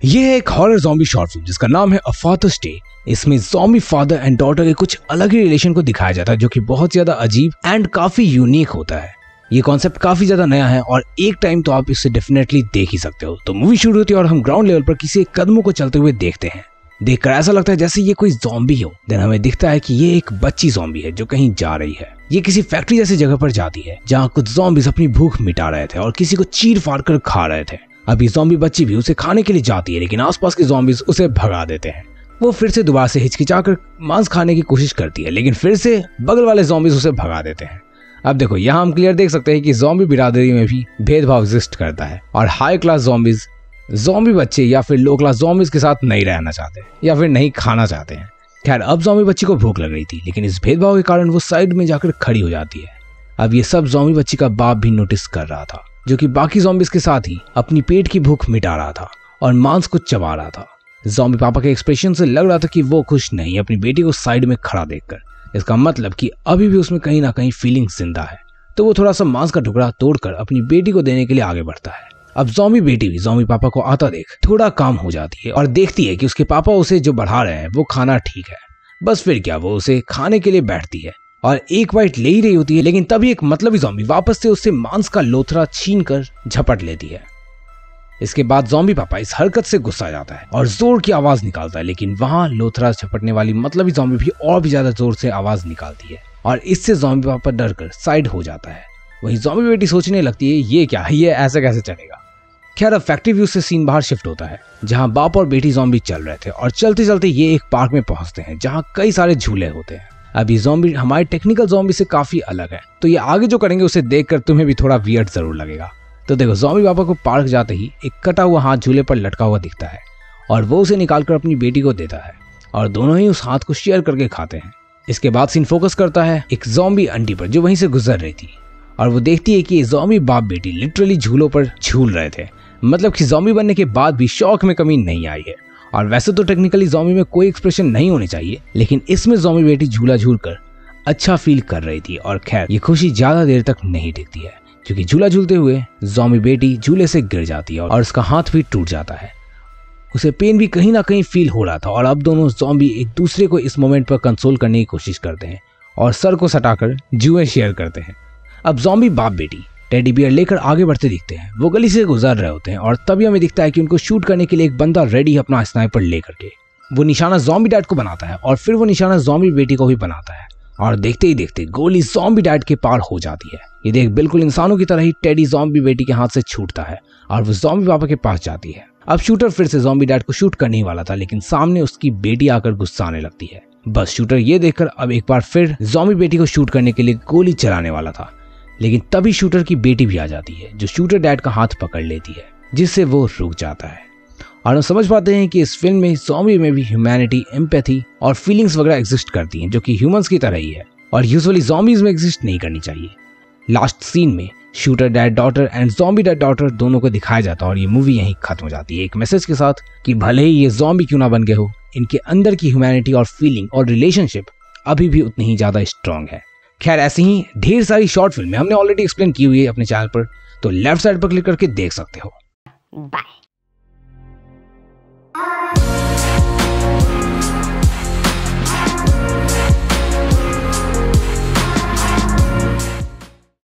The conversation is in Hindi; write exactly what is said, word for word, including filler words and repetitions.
ये है एक हॉरर ज़ॉम्बी शॉर्ट फिल्म जिसका नाम है अ फादर्स डे। इसमें ज़ॉम्बी फादर एंड डॉटर के कुछ अलग ही रिलेशन को दिखाया जाता है जो कि बहुत ज्यादा अजीब एंड काफी यूनिक होता है। ये कॉन्सेप्ट काफी ज्यादा नया है और एक टाइम तो आप इसे डेफिनेटली देख ही सकते हो। तो मूवी शुरू होती है और हम ग्राउंड लेवल पर किसी एक कदमों को चलते हुए देखते हैं। देखकर ऐसा लगता है जैसे ये कोई ज़ॉम्बी हो। देन हमें दिखता है कि ये एक बच्ची ज़ॉम्बी है जो कहीं जा रही है। ये किसी फैक्ट्री जैसी जगह पर जाती है जहाँ कुछ ज़ॉम्बीज़ अपनी भूख मिटा रहे थे और किसी को चीर फाड़ कर खा रहे थे। अभी ज़ॉम्बी बच्ची भी उसे खाने के लिए जाती है लेकिन आसपास के ज़ॉम्बीज़ उसे भगा देते हैं। वो फिर से दोबारा से हिचकिचाकर मांस खाने की कोशिश करती है लेकिन फिर से बगल वाले ज़ॉम्बीज़ उसे भगा देते हैं। अब देखो यहाँ हम क्लियर देख सकते हैं कि ज़ॉम्बी बिरादरी में भी भेदभाव एग्जिस्ट करता है और हाई क्लास ज़ॉम्बीज़ ज़ॉम्बी बच्चे या फिर लो क्लास ज़ॉम्बीज़ के साथ नहीं रहना चाहते या फिर नहीं खाना चाहते हैं। खैर अब ज़ॉम्बी बच्ची को भूख लग रही थी लेकिन इस भेदभाव के कारण वो साइड में जाकर खड़ी हो जाती है। अब ये सब ज़ॉम्बी बच्ची का बाप भी नोटिस कर रहा था जो कि बाकी ज़ॉम्बीज़ के साथ ही अपनी पेट की भूख मिटा रहा था और मांस को चबा रहा था। ज़ॉम्बी पापा के एक्सप्रेशन से लग रहा था कि वो खुश नहीं अपनी बेटी को साइड में खड़ा देखकर। इसका मतलब कि अभी भी उसमें कहीं ना कहीं फीलिंग जिंदा है। तो वो थोड़ा सा मांस का टुकड़ा तोड़कर अपनी बेटी को देने के लिए आगे बढ़ता है। अब ज़ॉम्बी बेटी भी ज़ॉम्बी पापा को आता देख थोड़ा काम हो जाती है और देखती है कि उसके पापा उसे जो बढ़ा रहे हैं वो खाना ठीक है। बस फिर क्या वो उसे खाने के लिए बैठती है और एक बाइट ले ही रही होती है लेकिन तभी एक मतलबी ज़ॉम्बी वापस से उससे मांस का लोथरा छीन कर झपट लेती है। इसके बाद ज़ॉम्बी पापा इस हरकत से गुस्सा जाता है और जोर की आवाज निकालता है लेकिन वहां लोथरा झपटने वाली मतलबी ज़ॉम्बी भी और भी ज्यादा जोर से आवाज निकालती है और इससे ज़ॉम्बी पापा डर कर साइड हो जाता है। वहीं ज़ॉम्बी बेटी सोचने लगती है ये क्या है, ये ऐसे कैसे चलेगा। खैर अब फैक्ट्री व्यू से सीन बाहर शिफ्ट होता है जहां बाप और बेटी ज़ॉम्बी चल रहे थे और चलते चलते ये एक पार्क में पहुंचते हैं जहां कई सारे झूले होते हैं। अभी ज़ॉम्बी हमारे टेक्निकल ज़ॉम्बी से काफी अलग है तो ये आगे जो करेंगे उसे देखकर तुम्हें भी थोड़ा वियर्ड जरूर लगेगा। तो देखो ज़ॉम्बी पापा को पार्क जाते ही एक कटा हुआ हाथ झूले पर लटका हुआ दिखता है और वो उसे निकालकर अपनी बेटी को देता है और दोनों ही उस हाथ को शेयर करके खाते हैं। इसके बाद सीन फोकस करता है एक ज़ॉम्बी आंटी पर जो वहीं से गुजर रही थी और वो देखती है कि ये ज़ॉम्बी बाप बेटी लिटरली झूलों पर झूल रहे थे। मतलब कि ज़ॉम्बी बनने के बाद भी शौक में कमी नहीं आई है। और वैसे तो टेक्निकली ज़ॉम्बी में कोई एक्सप्रेशन नहीं होने चाहिए लेकिन इसमें ज़ॉम्बी बेटी झूला झूल कर अच्छा फील कर रही थी। और खैर ये खुशी ज्यादा देर तक नहीं टिकती है क्योंकि झूला झूलते हुए ज़ॉम्बी बेटी झूले से गिर जाती है और उसका हाथ भी टूट जाता है। उसे पेन भी कहीं ना कहीं फील हो रहा था और अब दोनों ज़ॉम्बी एक दूसरे को इस मोमेंट पर कंसोल करने की कोशिश करते हैं और सर को सटाकर जुए शेयर करते हैं। अब ज़ॉम्बी बाप बेटी टेडी बियर लेकर आगे बढ़ते दिखते हैं। वो गली से गुजर रहे होते हैं और तभी हमें दिखता है कि उनको शूट करने के लिए एक बंदा रेडी है अपना स्नाइपर लेकर के। वो निशाना ज़ॉम्बी डैड को बनाता है और फिर वो निशाना ज़ॉम्बी बेटी को भी बनाता है और देखते ही देखते गोली ज़ॉम्बी डैड के पार हो जाती है। ये देख बिल्कुल इंसानों की तरह ही टेडी ज़ॉम्बी बेटी के हाथ से छूटता है और वो ज़ॉम्बी पापा के पास जाती है। अब शूटर फिर से ज़ॉम्बी डैड को शूट करने ही वाला था लेकिन सामने उसकी बेटी आकर गुस्साने लगती है। बस शूटर ये देखकर अब एक बार फिर ज़ॉम्बी बेटी को शूट करने के लिए गोली चलाने वाला था लेकिन तभी शूटर की बेटी भी आ जाती है जो शूटर डैड का हाथ पकड़ लेती है जिससे वो रुक जाता है। और हम समझ पाते हैं कि इस फिल्म में ज़ॉम्बी में भी ह्यूमैनिटी, एम्पैथी और फीलिंग्स वगैरह एग्जिस्ट करती हैं जो कि ह्यूमंस की तरह ही है और यूजुअली ज़ॉम्बीज में एग्जिस्ट नहीं करनी चाहिए। लास्ट सीन में shooter dad daughter and zombie dad daughter दोनों को दिखाया जाता है और ये मूवी यहीं खत्म हो जाती है एक मैसेज के साथ कि भले ही ये ज़ॉम्बी क्यों ना बन गए हो, इनके अंदर की ह्यूमैनिटी और फीलिंग और रिलेशनशिप अभी भी उतनी ही ज्यादा स्ट्रांग है। खैर ऐसी ही ढेर सारी शॉर्ट फिल्में हमने ऑलरेडी एक्सप्लेन की हुई है अपने चैनल पर, तो लेफ्ट साइड पर क्लिक करके देख सकते हो। बाय।